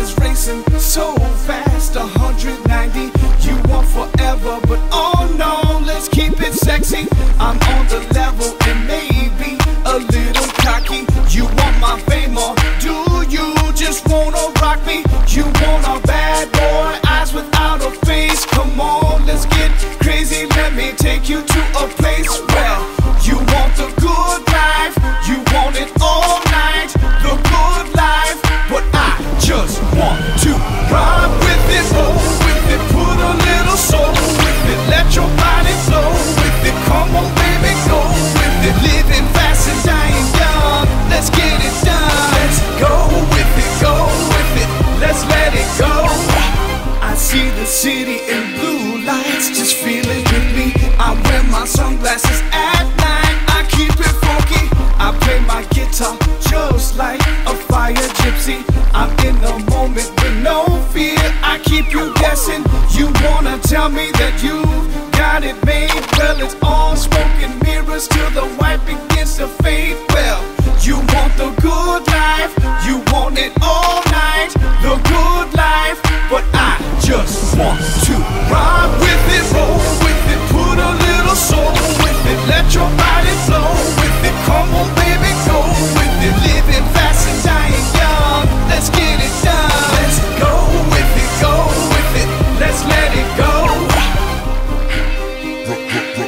is racing so fast, 190. You want forever, but oh no, let's keep it sexy. I'm on the level and maybe a little cocky. You want my fame or do you just wanna rock me? You want a bad boy, eyes without a face. Come on, let's get crazy. Let me take you to a place where you want the good life. You want it all night, the good life. But I just want to ride with it, roll with it, put a little soul with it, let your body flow with it. Come on, baby, go with it. Living fast and dying young, let's get it done. Let's go with it, go with it, let's let it go. I see the city in blue lights, just feel it with me. I wear my sunglasses at night, I keep it funky. I play my guitar just like a fire gypsy. I'm in the moment with no fear, I keep you guessing. You wanna tell me that you got it made? Well, it's all smoke and mirrors till the white begins to fade. Well, you want the good life, you want it all night, the good life. But I just want to ride with it, roll with it, put a little soul with it, let your body flow with it. Come on, baby, go with it. Living fast and dying young, let's get it done. Let's go with it, let's let it go.